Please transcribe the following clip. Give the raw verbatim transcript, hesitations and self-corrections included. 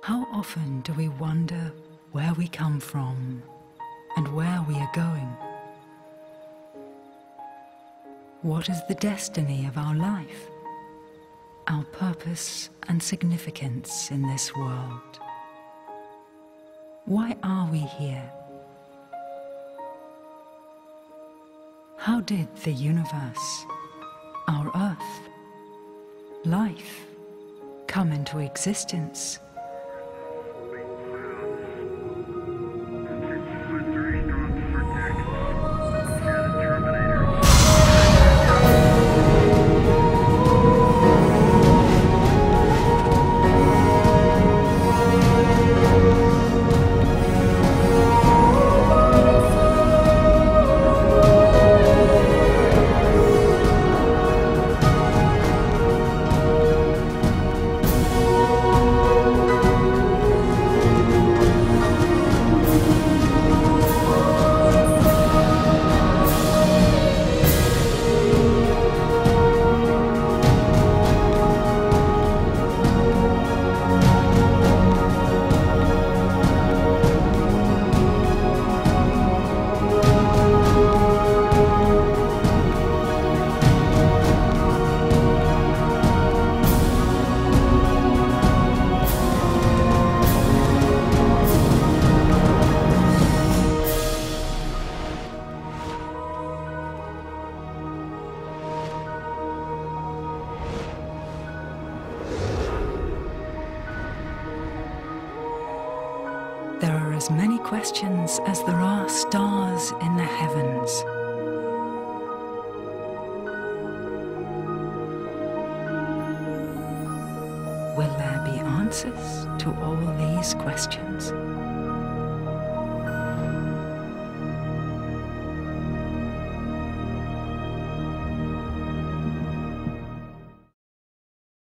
How often do we wonder where we come from and where we are going? What is the destiny of our life, our purpose and significance in this world? Why are we here? How did the universe, our Earth, life, come into existence? There are as many questions as there are stars in the heavens. Will there be answers to all these questions?